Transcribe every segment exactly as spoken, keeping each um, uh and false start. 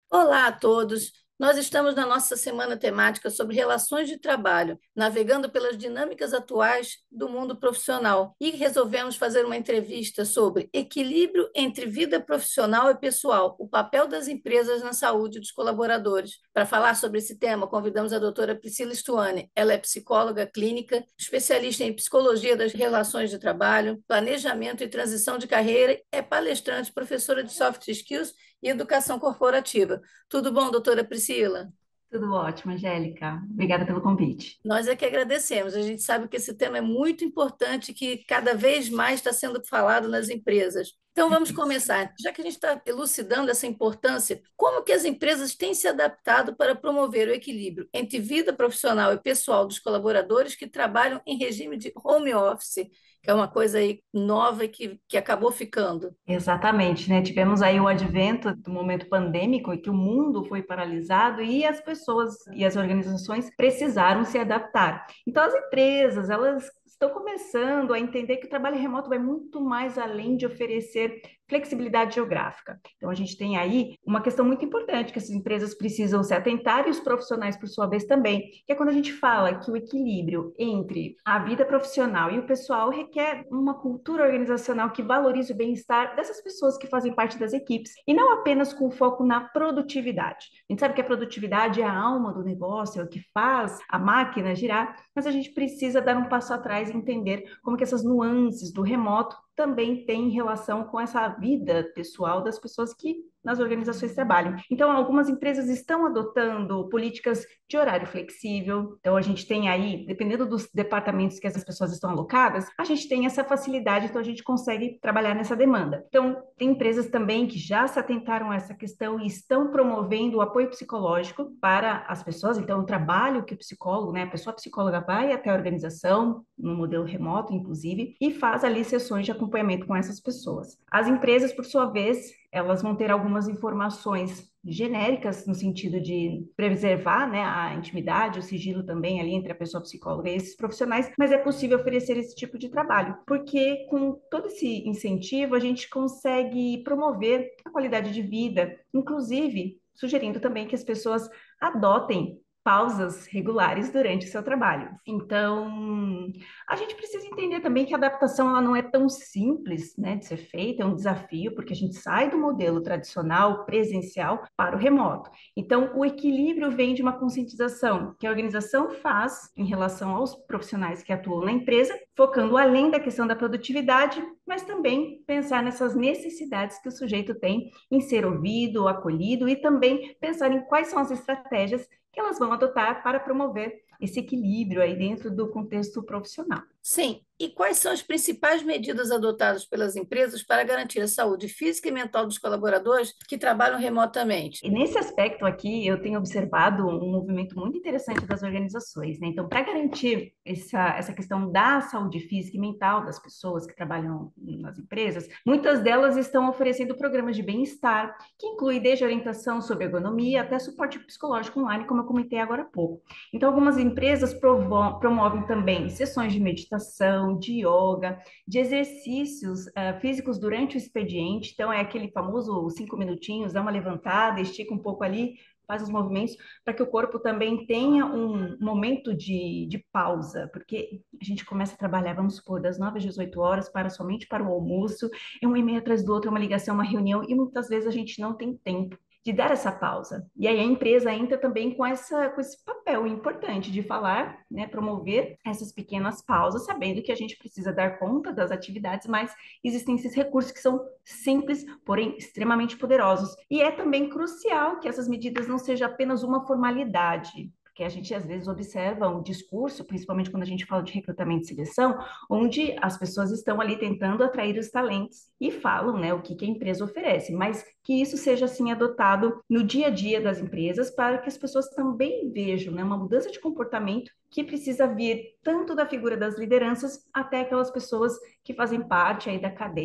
Olá a todos! Nós estamos na nossa semana temática sobre relações de trabalho, navegando pelas dinâmicas atuais do mundo profissional e resolvemos fazer uma entrevista sobre equilíbrio entre vida profissional e pessoal, o papel das empresas na saúde dos colaboradores. Para falar sobre esse tema, convidamos a doutora Priscila Stuane. Ela é psicóloga clínica, especialista em psicologia das relações de trabalho, planejamento e transição de carreira, é palestrante, professora de soft skills e educação corporativa. Tudo bom, doutora Priscila? Tudo ótimo, Angélica. Obrigada pelo convite. Nós é que agradecemos. A gente sabe que esse tema é muito importante, que cada vez mais está sendo falado nas empresas. Então vamos começar. Já que a gente está elucidando essa importância, como que as empresas têm se adaptado para promover o equilíbrio entre vida profissional e pessoal dos colaboradores que trabalham em regime de home office, que é uma coisa aí nova e que, que acabou ficando? Exatamente, né? Tivemos aí o advento do momento pandêmico em que o mundo foi paralisado e as pessoas e as organizações precisaram se adaptar. Então, as empresas, elas estão começando a entender que o trabalho remoto vai muito mais além de oferecer flexibilidade geográfica. Então, a gente tem aí uma questão muito importante que as empresas precisam se atentar e os profissionais, por sua vez, também, que é quando a gente fala que o equilíbrio entre a vida profissional e o pessoal requer uma cultura organizacional que valorize o bem-estar dessas pessoas que fazem parte das equipes, e não apenas com foco na produtividade. A gente sabe que a produtividade é a alma do negócio, é o que faz a máquina girar, mas a gente precisa dar um passo atrás e entender como que essas nuances do remoto também têm relação com essa vida pessoal das pessoas que nas organizações trabalham. Então, algumas empresas estão adotando políticas de horário flexível. Então, a gente tem aí, dependendo dos departamentos que essas pessoas estão alocadas, a gente tem essa facilidade, então a gente consegue trabalhar nessa demanda. Então, tem empresas também que já se atentaram a essa questão e estão promovendo o apoio psicológico para as pessoas. Então, o trabalho que o psicólogo, né, a pessoa psicóloga vai até a organização, no modelo remoto, inclusive, e faz ali sessões de acompanhamento com essas pessoas. As empresas, por sua vez, elas vão ter algumas informações genéricas no sentido de preservar, né, a intimidade, o sigilo também ali entre a pessoa psicóloga e esses profissionais, mas é possível oferecer esse tipo de trabalho, porque com todo esse incentivo a gente consegue promover a qualidade de vida, inclusive sugerindo também que as pessoas adotem pausas regulares durante o seu trabalho. Então, a gente precisa entender também que a adaptação ela não é tão simples, né, de ser feita, é um desafio, porque a gente sai do modelo tradicional, presencial, para o remoto. Então, o equilíbrio vem de uma conscientização que a organização faz em relação aos profissionais que atuam na empresa, focando além da questão da produtividade, mas também pensar nessas necessidades que o sujeito tem em ser ouvido, acolhido e também pensar em quais são as estratégias que elas vão adotar para promover esse equilíbrio aí dentro do contexto profissional. Sim. E quais são as principais medidas adotadas pelas empresas para garantir a saúde física e mental dos colaboradores que trabalham remotamente? E nesse aspecto aqui, eu tenho observado um movimento muito interessante das organizações, né? Então, para garantir essa, essa questão da saúde física e mental das pessoas que trabalham nas empresas, muitas delas estão oferecendo programas de bem-estar, que inclui desde orientação sobre ergonomia até suporte psicológico online, como eu comentei agora há pouco. Então, algumas empresas provo- promovem também sessões de meditação, de yoga, de exercícios uh, físicos durante o expediente. Então, é aquele famoso cinco minutinhos, dá uma levantada, estica um pouco ali, faz os movimentos, para que o corpo também tenha um momento de, de pausa, porque a gente começa a trabalhar, vamos supor, das nove às dezoito horas, para somente para o almoço, é um e-mail atrás do outro, é uma ligação, uma reunião, e muitas vezes a gente não tem tempo de dar essa pausa. E aí a empresa entra também com, essa, com esse papel importante de falar, né, promover essas pequenas pausas, sabendo que a gente precisa dar conta das atividades, mas existem esses recursos que são simples, porém extremamente poderosos. E é também crucial que essas medidas não sejam apenas uma formalidade, porque a gente às vezes observa um discurso, principalmente quando a gente fala de recrutamento e seleção, onde as pessoas estão ali tentando atrair os talentos e falam, né, o que, que a empresa oferece, mas que isso seja assim adotado no dia a dia das empresas para que as pessoas também vejam, né, uma mudança de comportamento que precisa vir tanto da figura das lideranças até aquelas pessoas que fazem parte aí da cadeia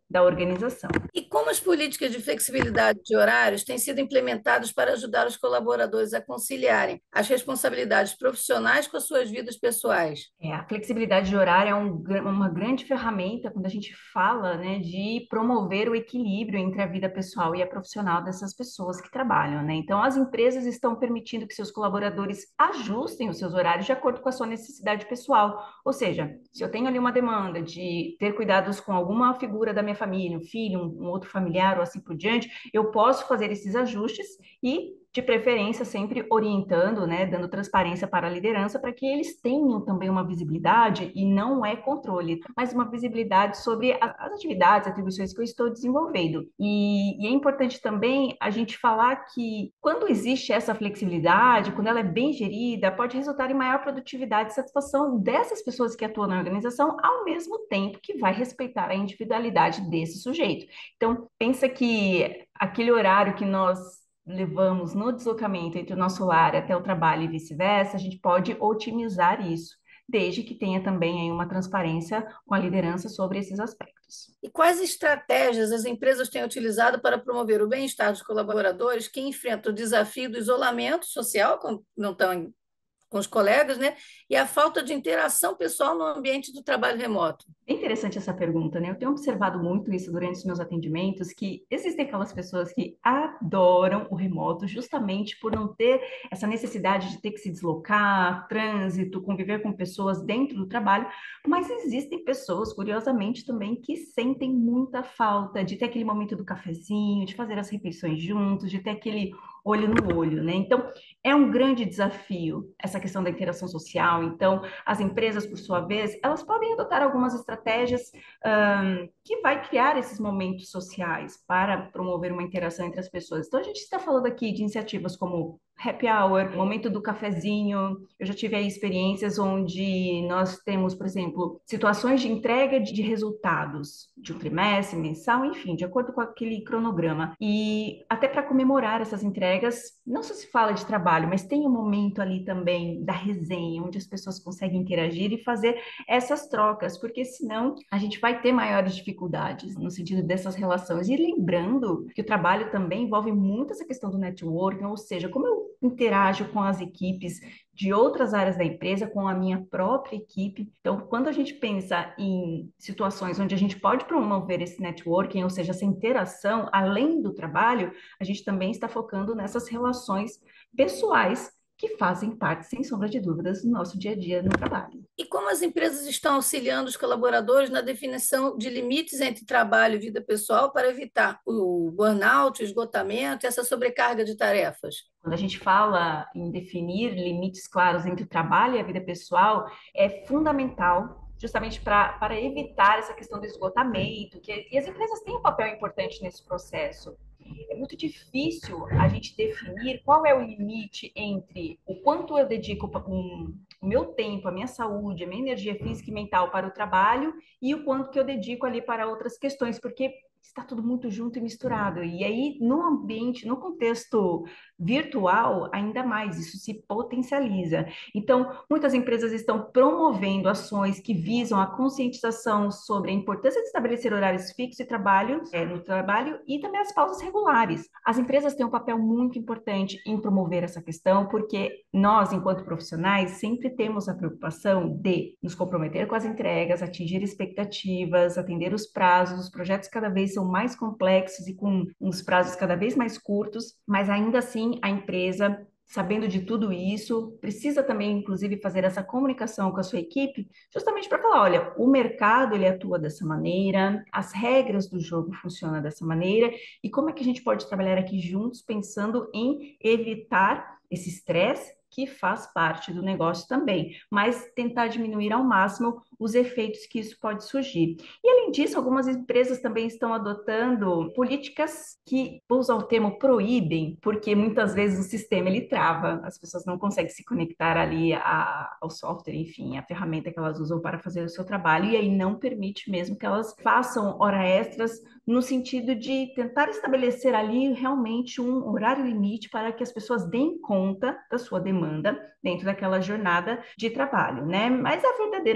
da organização. E como as políticas de flexibilidade de horários têm sido implementadas para ajudar os colaboradores a conciliarem as responsabilidades profissionais com as suas vidas pessoais? É, a flexibilidade de horário é um gra- uma grande ferramenta quando a gente fala, né, de promover o equilíbrio entre a vida pessoal e a profissional dessas pessoas que trabalham, né? Então, as empresas estão permitindo que seus colaboradores ajustem os seus horários de acordo com a sua necessidade pessoal. Ou seja, se eu tenho ali uma demanda de ter cuidados com alguma figura da minha família, um filho, um, um outro familiar ou assim por diante, eu posso fazer esses ajustes e de preferência sempre orientando, né, dando transparência para a liderança para que eles tenham também uma visibilidade e não é controle, mas uma visibilidade sobre a- as atividades, atribuições que eu estou desenvolvendo. E, e é importante também a gente falar que quando existe essa flexibilidade, quando ela é bem gerida, pode resultar em maior produtividade e satisfação dessas pessoas que atuam na organização, ao mesmo tempo que vai respeitar a individualidade desse sujeito. Então, pensa que aquele horário que nós levamos no deslocamento entre o nosso lar até o trabalho e vice-versa, a gente pode otimizar isso, desde que tenha também aí uma transparência com a liderança sobre esses aspectos. E quais estratégias as empresas têm utilizado para promover o bem-estar dos colaboradores que enfrentam o desafio do isolamento social, quando não estão em- com os colegas, né? E a falta de interação pessoal no ambiente do trabalho remoto? É interessante essa pergunta, né? Eu tenho observado muito isso durante os meus atendimentos, que existem aquelas pessoas que adoram o remoto justamente por não ter essa necessidade de ter que se deslocar, trânsito, conviver com pessoas dentro do trabalho, mas existem pessoas, curiosamente, também que sentem muita falta de ter aquele momento do cafezinho, de fazer as refeições juntos, de ter aquele olho no olho, né? Então, é um grande desafio essa questão da interação social. Então, as empresas, por sua vez, elas podem adotar algumas estratégias um, que vai criar esses momentos sociais para promover uma interação entre as pessoas. Então, a gente está falando aqui de iniciativas como happy hour, momento do cafezinho. Eu já tive aí experiências onde nós temos, por exemplo, situações de entrega de resultados de um trimestre, mensal, enfim, de acordo com aquele cronograma. E até para comemorar essas entregas, não só se fala de trabalho, mas tem um momento ali também da resenha, onde as pessoas conseguem interagir e fazer essas trocas, porque senão a gente vai ter maiores dificuldades no sentido dessas relações. E lembrando que o trabalho também envolve muito essa questão do networking, ou seja, como eu interajo com as equipes de outras áreas da empresa, com a minha própria equipe. Então, quando a gente pensa em situações onde a gente pode promover esse networking, ou seja, essa interação além do trabalho, a gente também está focando nessas relações pessoais que fazem parte, sem sombra de dúvidas, do nosso dia a dia no trabalho. E como as empresas estão auxiliando os colaboradores na definição de limites entre trabalho e vida pessoal para evitar o burnout, o esgotamento e essa sobrecarga de tarefas? Quando a gente fala em definir limites claros entre o trabalho e a vida pessoal, é fundamental justamente para para evitar essa questão do esgotamento, que, e as empresas têm um papel importante nesse processo. É muito difícil a gente definir qual é o limite entre o quanto eu dedico um, o meu tempo, a minha saúde, a minha energia física e mental para o trabalho e o quanto que eu dedico ali para outras questões, porque está tudo muito junto e misturado. E aí, no ambiente, no contexto virtual, ainda mais, isso se potencializa. Então, muitas empresas estão promovendo ações que visam a conscientização sobre a importância de estabelecer horários fixos de trabalho, é, no trabalho e também as pausas regulares. As empresas têm um papel muito importante em promover essa questão, porque nós, enquanto profissionais, sempre temos a preocupação de nos comprometer com as entregas, atingir expectativas, atender os prazos, os projetos cada vez são mais complexos e com uns prazos cada vez mais curtos, mas ainda assim a empresa, sabendo de tudo isso, precisa também, inclusive, fazer essa comunicação com a sua equipe, justamente para falar, olha, o mercado ele atua dessa maneira, as regras do jogo funcionam dessa maneira, e como é que a gente pode trabalhar aqui juntos pensando em evitar esse estresse que faz parte do negócio também, mas tentar diminuir ao máximo os efeitos que isso pode surgir. E além disso, algumas empresas também estão adotando políticas que, vou usar o termo, proíbem, porque muitas vezes o sistema ele trava, as pessoas não conseguem se conectar ali a, ao software, enfim, a ferramenta que elas usam para fazer o seu trabalho, e aí não permite mesmo que elas façam hora extras no sentido de tentar estabelecer ali realmente um horário limite para que as pessoas deem conta da sua demanda dentro daquela jornada de trabalho, né? Mas a verdadeira mudança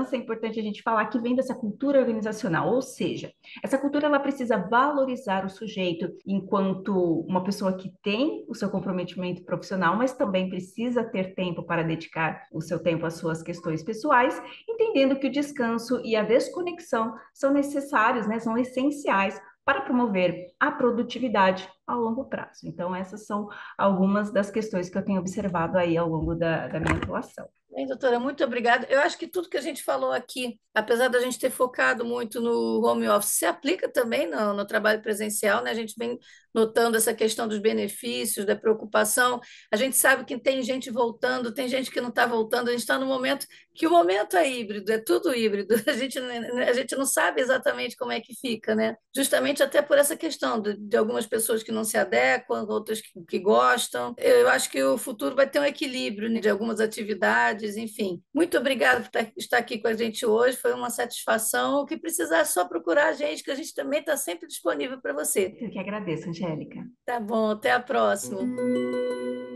liderança, é importante a gente falar que vem dessa cultura organizacional, ou seja, essa cultura ela precisa valorizar o sujeito enquanto uma pessoa que tem o seu comprometimento profissional, mas também precisa ter tempo para dedicar o seu tempo às suas questões pessoais, entendendo que o descanso e a desconexão são necessários, né, são essenciais para promover a produtividade ao longo prazo. Então, essas são algumas das questões que eu tenho observado aí ao longo da, da minha atuação. Bem, doutora, muito obrigada. Eu acho que tudo que a gente falou aqui, apesar da gente ter focado muito no home office, se aplica também no, no trabalho presencial, né? A gente vem notando essa questão dos benefícios, da preocupação. A gente sabe que tem gente voltando, tem gente que não está voltando. A gente está no momento que o momento é híbrido, é tudo híbrido. A gente, a gente não sabe exatamente como é que fica, né? Justamente até por essa questão de, de algumas pessoas que não se adequam, outras que, que gostam. Eu acho que o futuro vai ter um equilíbrio, né, de algumas atividades, enfim. Muito obrigada por estar aqui com a gente hoje, foi uma satisfação. O que precisar é só procurar a gente, que a gente também está sempre disponível para você. Eu que agradeço, Angélica. Tá bom, até a próxima.